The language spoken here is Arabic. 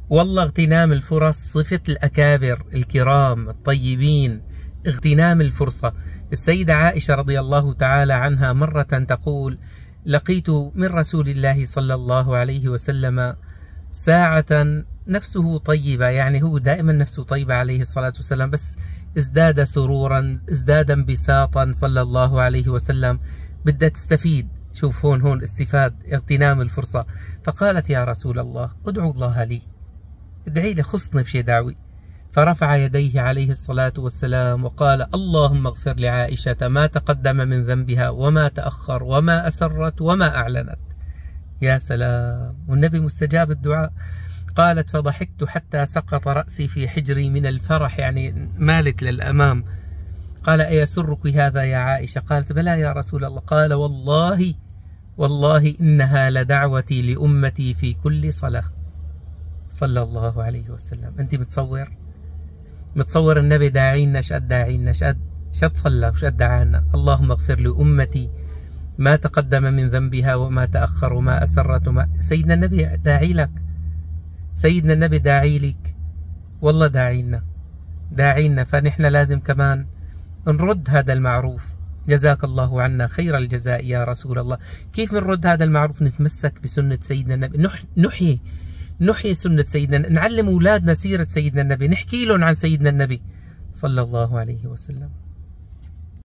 والله اغتنام الفرص صفة الأكابر الكرام الطيبين، اغتنام الفرصة. السيدة عائشة رضي الله تعالى عنها مرة تقول: لقيت من رسول الله صلى الله عليه وسلم ساعة نفسه طيبة، يعني هو دائما نفسه طيبة عليه الصلاة والسلام، بس ازداد سرورا، ازداد انبساطا صلى الله عليه وسلم، بدها تستفيد. شوف هون استفاد، اغتنام الفرصة. فقالت: يا رسول الله ادعو الله لي، ادعي لي، خصني بشي دعوي. فرفع يديه عليه الصلاة والسلام وقال: اللهم اغفر لعائشة ما تقدم من ذنبها وما تأخر وما أسرت وما أعلنت. يا سلام، والنبي مستجاب الدعاء. قالت: فضحكت حتى سقط رأسي في حجري من الفرح، يعني مالت للأمام. قال: أيسرك هذا يا عائشة؟ قالت: بلى يا رسول الله. قال: والله إنها لدعوتي لأمتي في كل صلاة، صلى الله عليه وسلم. أنت متصور النبي داعينا شقد داعينا، شقد صلى وشقد دعانا. اللهم اغفر لأمتي ما تقدم من ذنبها وما تأخر وما أسرت وما. سيدنا النبي داعي لك، سيدنا النبي داعي لك، والله داعينا. فنحن لازم كمان نرد هذا المعروف. جزاك الله عنا خير الجزاء يا رسول الله. كيف نرد هذا المعروف؟ نتمسك بسنة سيدنا النبي، نحيي سنة سيدنا، نعلم أولادنا سيرة سيدنا النبي، نحكي لهم عن سيدنا النبي صلى الله عليه وسلم.